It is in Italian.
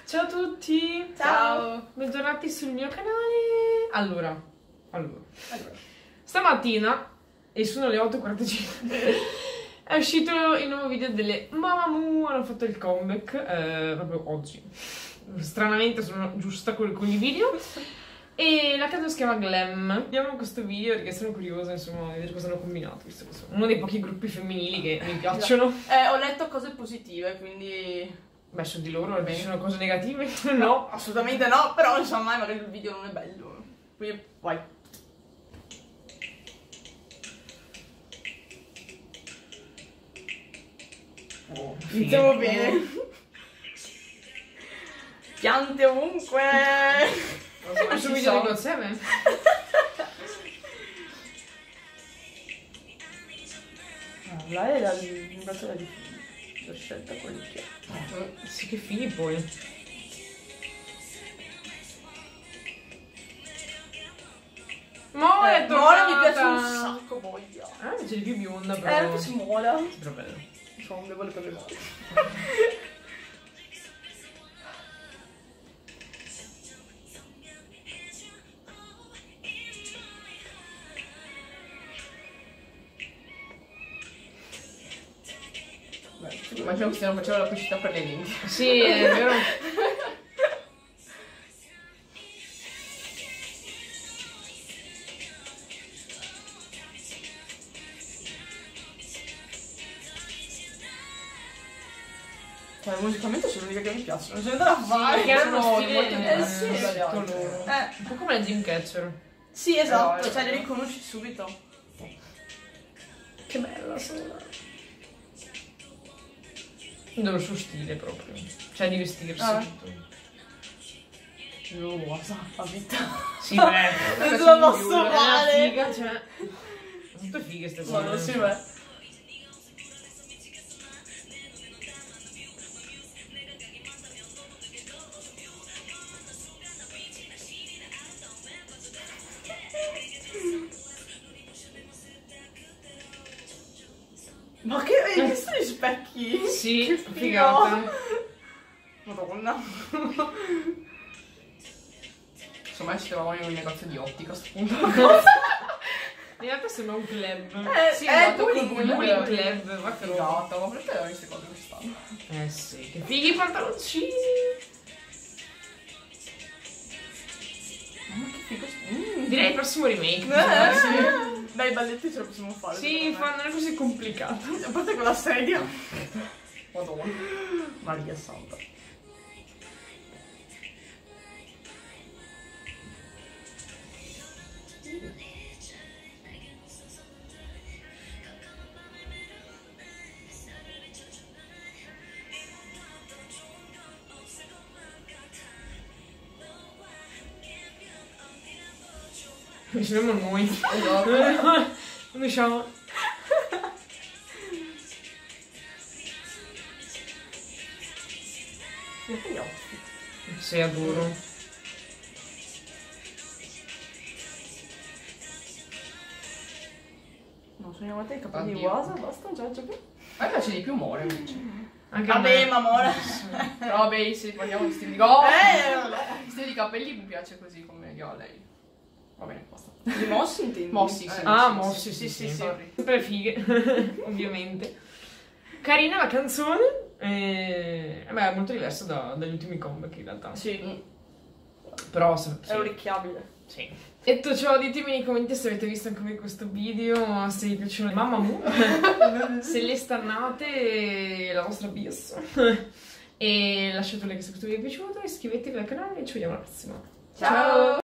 Ciao a tutti! Ciao! Bentornati sul mio canale! Allora. Stamattina, e sono le 8:45, è uscito il nuovo video delle Mamamoo, hanno fatto il comeback proprio oggi. Stranamente sono giusta con i video. E la canzone si chiama Glam. Vediamo questo video perché sono curiosa, insomma, di vedere cosa hanno combinato, visto che sono uno dei pochi gruppi femminili che mi piacciono. Ho letto cose positive, quindi... Beh, su di loro ci sono cose negative? No, assolutamente no, però insomma magari il video non è bello. Quindi vai. Iniziamo bene. Piante ovunque. Ma su video di God7? Là è l'imbrazione di figli. L'ho scelta quelli che... Sì, che figli poi. Mola è Mola mi piace un tornata! sacco, voglia. Invece di più bionda, però. Mi piace Mola. Però bello. Sono un debole per le mole. Immagino che stiano facendo la pubblicità per le lenti. Sì, è vero. Cioè, musicalmente sono l'unica che mi piacciono, non c'è da fare. Che hanno sono stile molto diverso diversi dagli dagli altri. altri. Un po' come la Dreamcatcher. Sì, esatto, Però, cioè li riconosci subito. Che bella sola. Il suo stile proprio. Cioè di vestirsi tutto. Cosa? La vita. Sì, beh. Non la posso fare. Figa, cioè. Tutte fighe ste cose. No, sì, beh. Ma che hai visto gli specchi? Sì, che figata. Madonna. Insomma, ci trovavamo in un negozio di ottica a sto punto. In realtà sembra un club. Sì, esatto, bowling club. club, va che roba. Esatto, ma perché queste cose che stanno? Eh sì, che fighi i pantaloncini. Mamma che figo. Direi il prossimo remake. Sì. Dai, i balletti ce lo possiamo fare. Sì, non è così complicato. A parte quella sedia. Madonna. Maria santa. Ci siamo noi. Esatto. Non riusciamo. Perché gli outfit? Sì, adoro. No, sono arrivate i capelli di Wasa, basta, già più. A me piace di più More invece. Anche a Vabbè, me. ma Mora. Però vabbè, se parliamo di stile di il stile di capelli mi piace così come io a lei. Va bene, basta. Di Mossi intendi? Mossi, sì. Ah, sì, Mossi, sì, sì, sì. sorry. Sempre fighe, ovviamente. Carina la canzone. Beh, è molto diversa dagli ultimi comeback in realtà. Sì. Però sì. È orecchiabile. Sì. Detto ciò, ditemi nei commenti se avete visto anche voi questo video, se vi piacciono le Mamamoo, se le stannate, la vostra bias. E lasciate un like se questo video vi è piaciuto, iscrivetevi al canale e ci vediamo alla prossima. Ciao!